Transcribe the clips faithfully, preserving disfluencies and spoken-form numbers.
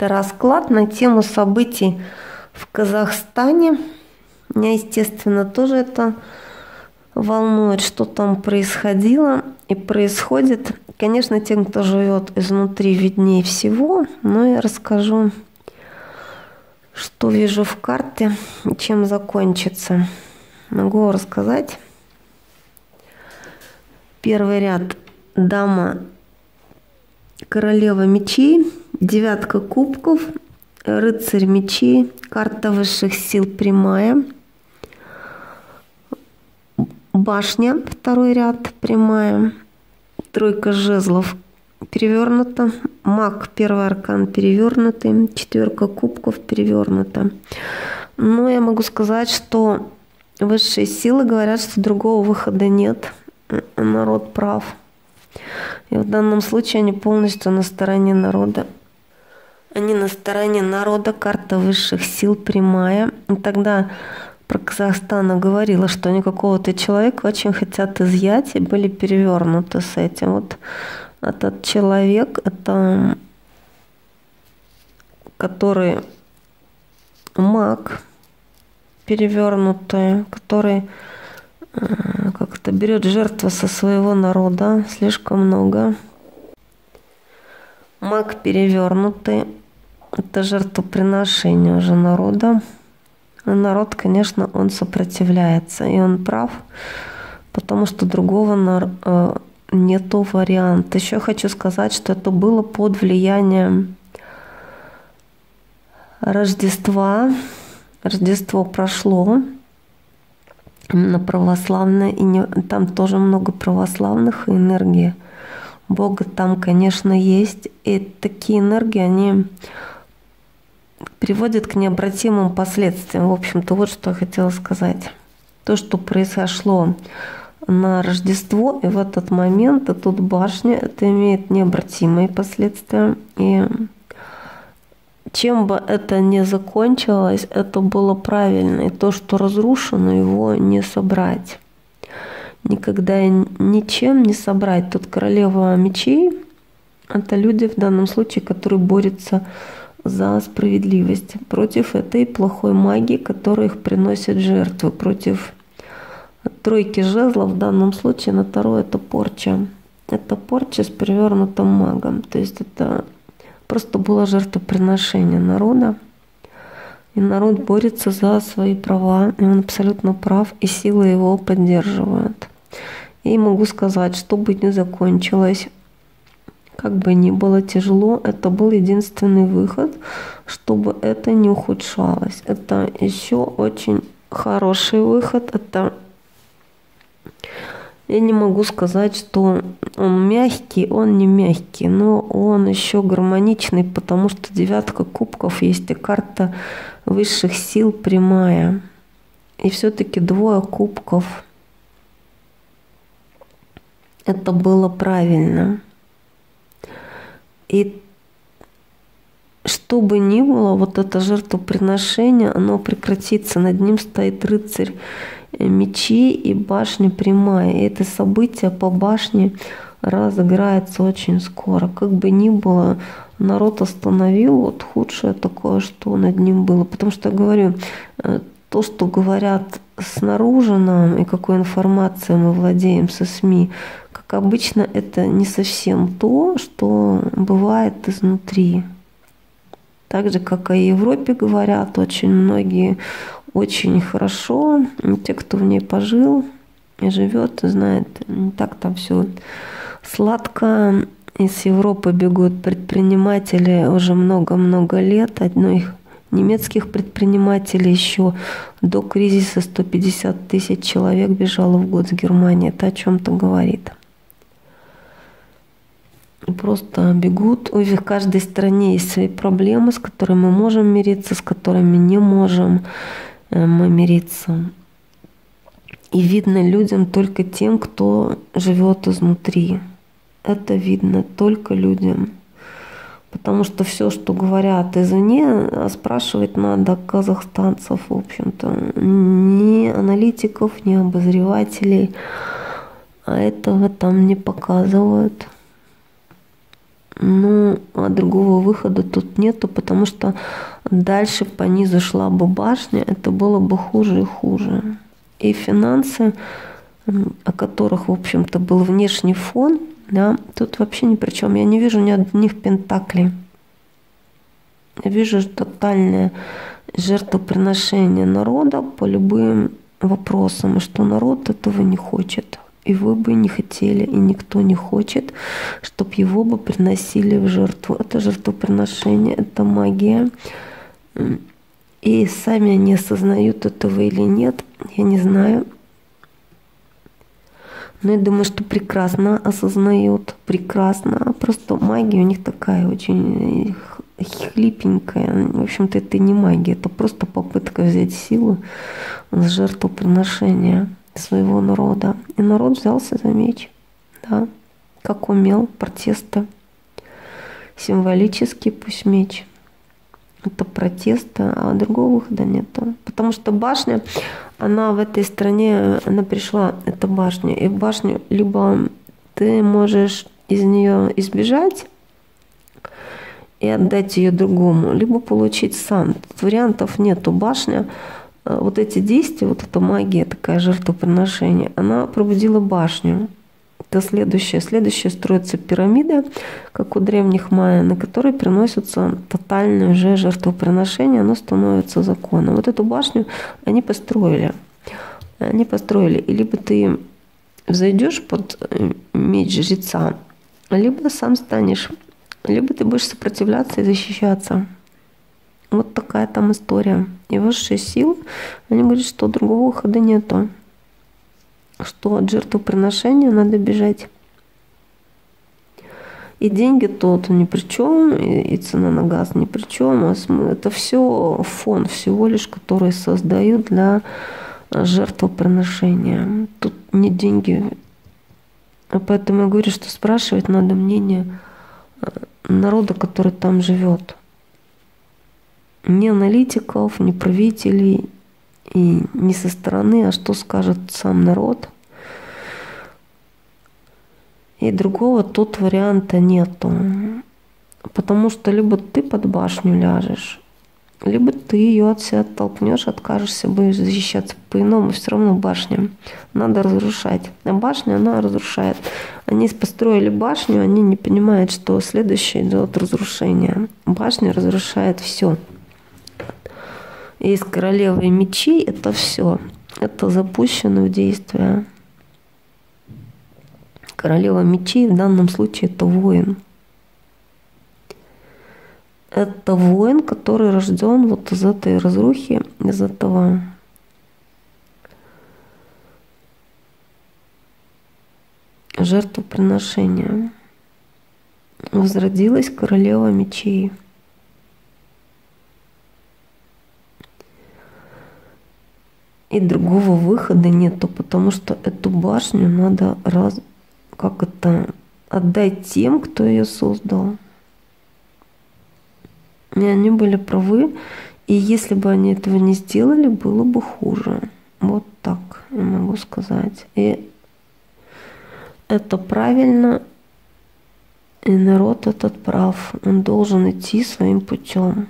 Это расклад на тему событий в Казахстане. Меня, естественно, тоже это волнует, что там происходило и происходит. Конечно, тем, кто живет изнутри, виднее всего, но я расскажу, что вижу в карте и чем закончится. Могу рассказать. Первый ряд – дама, королева мечей, девятка кубков, рыцарь мечей, карта высших сил прямая, башня, второй ряд прямая, тройка жезлов перевернута, маг, первый аркан перевернутый, четверка кубков перевернута. Но я могу сказать, что высшие силы говорят, что другого выхода нет, народ прав. И в данном случае они полностью на стороне народа. Они на стороне народа, карта высших сил прямая. И тогда про Казахстан говорила, что они какого-то человека очень хотят изъять, и были перевернуты с этим. Вот этот человек, это который маг перевернутый, который как-то берет жертву со своего народа, слишком много. Маг перевернутый, это жертвоприношение уже народа. И народ, конечно, он сопротивляется, и он прав, потому что другого нету варианта. Еще хочу сказать, что это было под влиянием Рождества. Рождество прошло, именно православное, и не, там тоже много православных, и энергии Бога там, конечно, есть. И такие энергии, они приводят к необратимым последствиям. В общем-то, вот что я хотела сказать. То, что произошло на Рождество, и в этот момент, и тут башня, это имеет необратимые последствия. И чем бы это ни закончилось, это было правильно. И то, что разрушено, его не собрать. Никогда и ничем не собрать. Тут королева мечей – это люди в данном случае, которые борются за справедливость против этой плохой магии, которая их приносит жертвы, против тройки жезлов. В данном случае на Таро это порча. Это порча с перевернутым магом. То есть это просто было жертвоприношение народа. И народ борется за свои права, и он абсолютно прав, и силы его поддерживают. И могу сказать, что бы ни закончилось, как бы ни было тяжело, это был единственный выход, чтобы это не ухудшалось. Это еще очень хороший выход. Это я не могу сказать, что он мягкий, он не мягкий, но он еще гармоничный, потому что девятка кубков есть и карта высших сил прямая. И все-таки двое кубков. Это было правильно. И что бы ни было, вот это жертвоприношение, оно прекратится. Над ним стоит рыцарь мечей и башня прямая. И это событие по башне разыграется очень скоро. Как бы ни было, народ остановил вот худшее такое, что над ним было. Потому что я говорю, то, что говорят снаружи нам и какой информацией мы владеем со СМИ, как обычно, это не совсем то, что бывает изнутри. Так же, как и о Европе говорят, очень многие очень хорошо. Те, кто в ней пожил и живет, знает, не так там все сладко. Из Европы бегут предприниматели уже много-много лет. Одной немецких предпринимателей еще до кризиса сто пятьдесят тысяч человек бежало в год с Германии. Это о чем-то говорит. Просто бегут. В каждой стране есть свои проблемы, с которыми мы можем мириться, с которыми не можем мы мириться. И видно людям только тем, кто живет изнутри. Это видно только людям. Потому что все, что говорят извне, спрашивать надо казахстанцев, в общем-то. Ни аналитиков, ни обозревателей. А этого там не показывают. Ну, а другого выхода тут нету, потому что дальше по низу шла бы башня, это было бы хуже и хуже. И финансы, о которых, в общем-то, был внешний фон, да, тут вообще ни при чем. Я не вижу ни одних пентаклей. Я вижу тотальное жертвоприношение народа по любым вопросам, и что народ этого не хочет. И вы бы не хотели, и никто не хочет, чтобы его бы приносили в жертву. Это жертвоприношение, это магия. И сами они осознают этого или нет, я не знаю. Но я думаю, что прекрасно осознают, прекрасно. Просто магия у них такая очень хлипенькая. В общем-то, это не магия, это просто попытка взять силу с жертвоприношения своего народа. И народ взялся за меч, да, как умел, протеста. Символический пусть меч. Это протеста, а другого выхода нету. Потому что башня, она в этой стране, она пришла, это башня. И в башню либо ты можешь из нее избежать и отдать ее другому, либо получить сам. Тут вариантов нету. Башня, вот эти действия, вот эта магия, такая жертвоприношение, она пробудила башню. Это следующее. Следующее строится пирамида, как у древних майя, на которой приносятся тотальное уже жертвоприношение, оно становится законом. Вот эту башню они построили. Они построили. И либо ты взойдешь под меч жреца, либо сам станешь, либо ты будешь сопротивляться и защищаться. Вот такая там история. И высшие силы, они говорят, что другого выхода нету. Что от жертвоприношения надо бежать. И деньги тут ни при чем, и цена на газ ни при чем. Это все фон всего лишь, который создают для жертвоприношения. Тут не деньги. Поэтому я говорю, что спрашивать надо мнение народа, который там живет. Не аналитиков, не правителей, и не со стороны, а что скажет сам народ. И другого тут варианта нету. Потому что либо ты под башню ляжешь, либо ты ее от себя оттолкнешь, откажешься, будешь защищаться по-иному. Все равно башня надо разрушать. А башня, она разрушает. Они построили башню, они не понимают, что следующее идет разрушение. Башня разрушает все. И с королевой мечей это все. Это запущено в действие. Королева мечей в данном случае это воин. Это воин, который рожден вот из этой разрухи, из этого жертвоприношения. Возродилась королева мечей. И другого выхода нету, потому что эту башню надо раз, как это, отдать тем, кто ее создал. И они были правы. И если бы они этого не сделали, было бы хуже. Вот так я могу сказать. И это правильно. И народ этот прав. Он должен идти своим путем.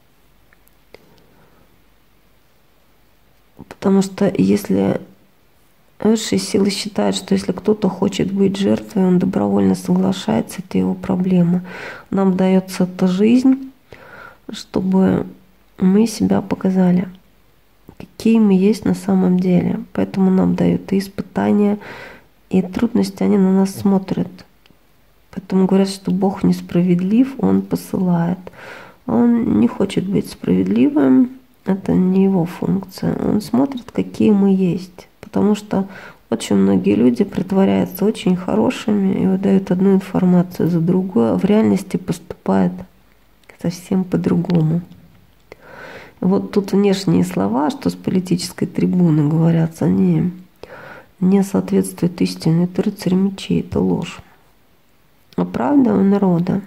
Потому что если высшие силы считают, что если кто-то хочет быть жертвой, он добровольно соглашается, это его проблема. Нам дается эта жизнь, чтобы мы себя показали, какие мы есть на самом деле. Поэтому нам дают и испытания, и трудности, они на нас смотрят. Поэтому говорят, что Бог несправедлив, Он посылает. Он не хочет быть справедливым. Это не его функция. Он смотрит, какие мы есть. Потому что очень многие люди притворяются очень хорошими и выдают одну информацию за другую, а в реальности поступают совсем по-другому. Вот тут внешние слова, что с политической трибуны говорятся, они не соответствуют истине. Это рыцарь мечей, это ложь. А правда у народа.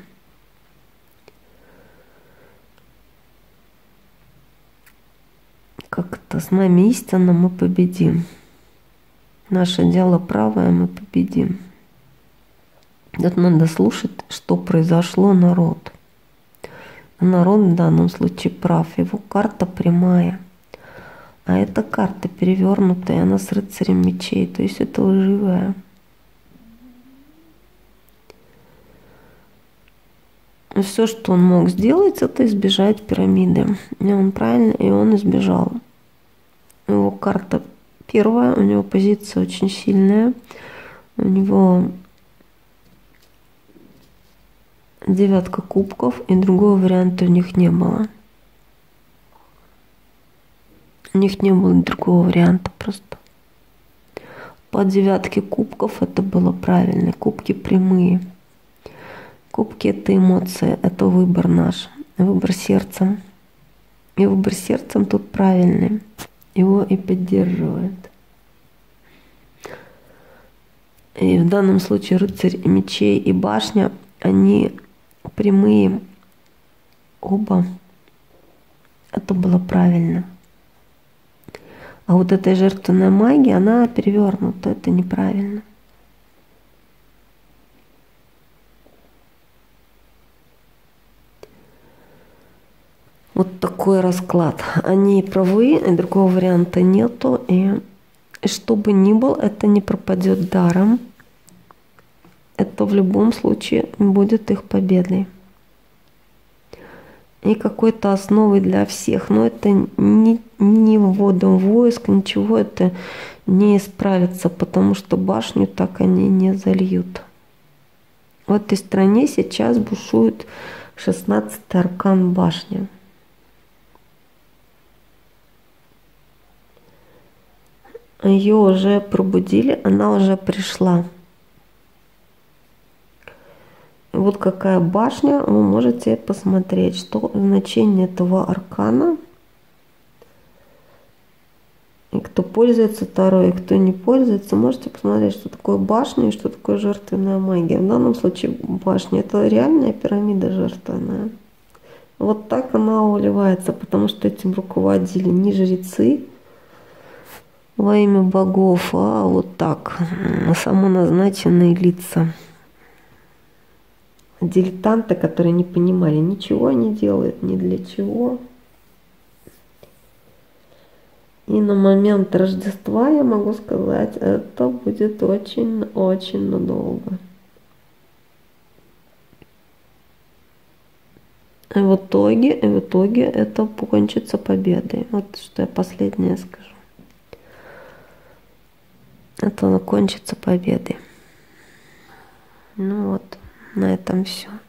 Как это, с нами истина, мы победим. Наше дело правое, мы победим. Тут надо слушать, что произошло народ. Народ в данном случае прав. Его карта прямая. А эта карта перевернутая, она с рыцарем мечей. То есть это лживая. И все, что он мог сделать, это избежать пирамиды. И он правильно, и он избежал. Его карта первая, у него позиция очень сильная. У него девятка кубков, и другого варианта у них не было. У них не было другого варианта просто. По девятке кубков это было правильно. Кубки прямые. Кубки — это эмоции, это выбор наш. Выбор сердцем. И выбор сердцем тут правильный. Его и поддерживает. И в данном случае рыцарь мечей и башня, они прямые оба. Это было правильно. А вот эта жертвенная магия, она перевернута, это неправильно. Вот такой расклад. Они правы, и другого варианта нету. И, и что бы ни было, это не пропадет даром. Это в любом случае будет их победой. И какой-то основой для всех. Но это не, не вводом войск, ничего это не исправится, потому что башню так они не зальют. В этой стране сейчас бушует шестнадцатый аркан башни. Ее уже пробудили, она уже пришла. Вот какая башня, вы можете посмотреть, что значение этого аркана. И кто пользуется Таро, и кто не пользуется, можете посмотреть, что такое башня и что такое жертвенная магия. В данном случае башня — это реальная пирамида жертвенная. Вот так она уливается, потому что этим руководили не жрецы во имя богов, а вот так, самоназначенные лица. Дилетанты, которые не понимали, ничего не делают, ни для чего. И на момент Рождества, я могу сказать, это будет очень-очень надолго. И в итоге, и в итоге это кончится победой. Вот что я последнее скажу. Это закончится победой. Ну вот, на этом все.